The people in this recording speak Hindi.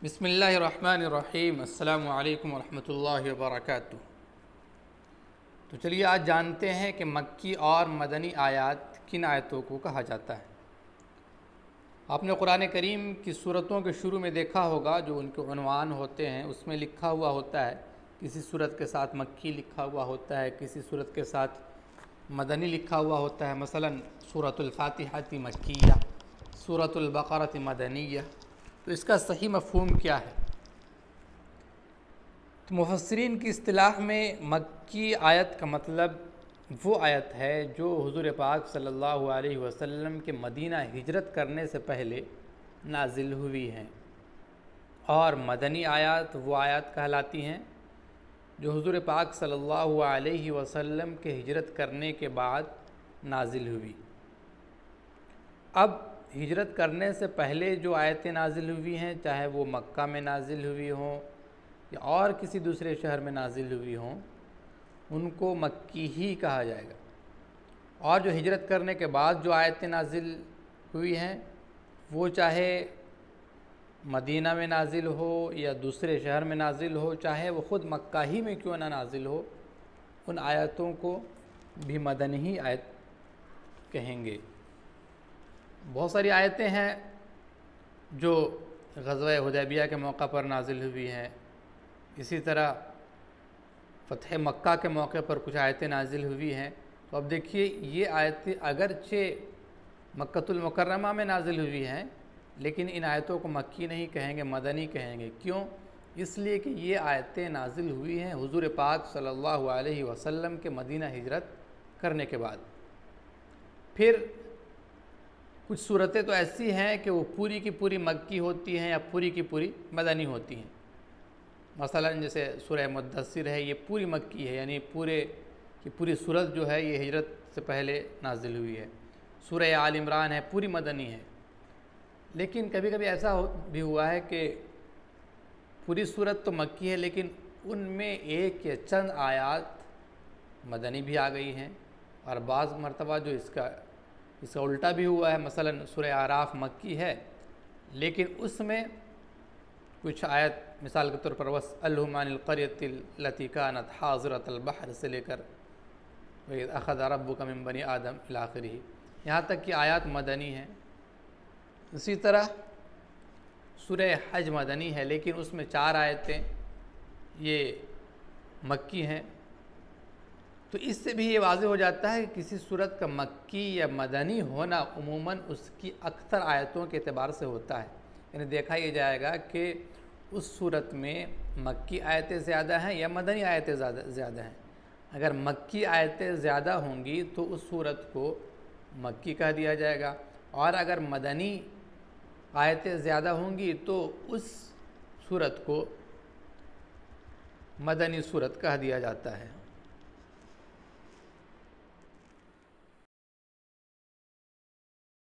बिस्मिल्लाहिर्रहमानिर्रहीम। अस्सलामु अलैकुम वरहमतुल्लाहि वबरकातुहू। तो चलिए आज जानते हैं कि मक्की और मदनी आयात किन आयतों को कहा जाता है। आपने कुरान करीम की सूरतों के शुरू में देखा होगा, जो उनके उन्वान होते हैं उसमें लिखा हुआ होता है, किसी सूरत के साथ मक्की लिखा हुआ होता है, किसी सूरत के साथ मदनी लिखा हुआ होता है। मसलन सूरतुल फातिहाती मक्किया, सूरतुल बक़रती मदनिया। तो इसका सही मफ़हूम क्या है? तो मुफस्सिरीन की इस्तिलाह में मक्की आयत का मतलब वो आयत है जो हुज़ूर पाक सल्लल्लाहु अलैहि वसल्लम के मदीना हिजरत करने से पहले नाजिल हुई हैं, और मदनी आयत वो आयत कहलाती हैं जो हुज़ूर पाक सल्लल्लाहु अलैहि वसल्लम के हिजरत करने के बाद नाजिल हुई। अब हिजरत करने से पहले जो आयतें नाजिल हुई हैं, चाहे वो मक्का में नाजिल हुई हों या और किसी दूसरे शहर में नाजिल हुई हों, उनको मक्की ही कहा जाएगा। और जो हिजरत करने के बाद जो आयतें नाजिल हुई हैं, वो चाहे मदीना में नाजिल हो या दूसरे शहर में नाजिल हो, चाहे वो ख़ुद मक्का ही में क्यों ना नाजिल हो, उन आयतों को भी मदनी ही आयत कहेंगे। बहुत सारी आयतें हैं जो ग़ज़वा हुदैबिया के मौका पर नाजिल हुई हैं। इसी तरह फ़तह मक्का के मौके पर कुछ आयतें नाजिल हुई हैं। तो अब देखिए, ये आयतें अगरचे मक्कतुल मुकर्रमा में नाजिल हुई हैं, लेकिन इन आयतों को मक्की नहीं कहेंगे, मदनी कहेंगे। क्यों? इसलिए कि ये आयतें नाजिल हुई हैं हुज़ूर पाक सल्लल्लाहु अलैहि वसल्लम के मदीना हिजरत करने के बाद। फिर कुछ सूरतें तो ऐसी हैं कि वो पूरी की पूरी मक्की होती हैं या पूरी की पूरी मदनी होती हैं। मसलन जैसे सूरह मुद्दस्सिर है, ये पूरी मक्की है, यानी पूरे की पूरी सूरत जो है ये हिजरत से पहले नाजिल हुई है। सूरह आल इमरान है, पूरी मदनी है। लेकिन कभी कभी ऐसा भी हुआ है कि पूरी सूरत तो मक्की है, लेकिन उनमें एक या चंद आयात मदनी भी आ गई हैं, और बाज़ मरतबा जो इसका उल्टा भी हुआ है। मसलन सूरह आराफ मक्की है, लेकिन उसमें कुछ आयत, मिसाल के तौर पर वस्अलहुम अनिल क़र्यतिल लती कानत हाज़िरतल बहर से लेकर वइज़ अख़ज़ रब्बुका मिन बनी आदम इला आख़िरिह, यहाँ तक कि आयत मदनी हैं। इसी तरह सूरह हज मदनी है, लेकिन उसमें 4 आयतें ये मक्की हैं। तो इससे भी ये वाज़ेह हो जाता है कि किसी सूरत का मक्की या मदनी होना उमूमन उसकी अक्सर आयतों के एतबार से होता है। यानी देखा ये जाएगा कि उस सूरत में मक्की आयतें ज़्यादा हैं या मदनी आयतें ज़्यादा हैं। अगर मक्की आयतें ज़्यादा होंगी तो उस सूरत को मक्की कह दिया जाएगा, और अगर मदनी आयतें ज़्यादा होंगी तो उस सूरत को मदनी सूरत कह दिया जाता है।